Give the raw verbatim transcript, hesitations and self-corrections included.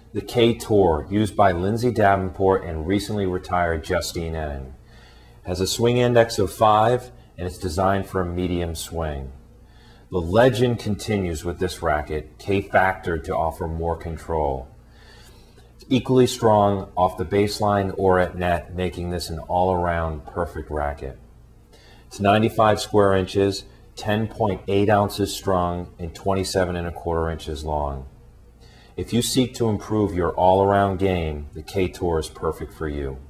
The KTour, used by Lindsay Davenport and recently retired Justine Henin, has a swing index of five and it's designed for a medium swing. The legend continues with this racket, K-factored to offer more control. It's equally strong off the baseline or at net, making this an all-around perfect racket. It's ninety-five square inches, ten point eight ounces strong, and twenty-seven and a quarter inches long. If you seek to improve your all-around game, the KTour is perfect for you.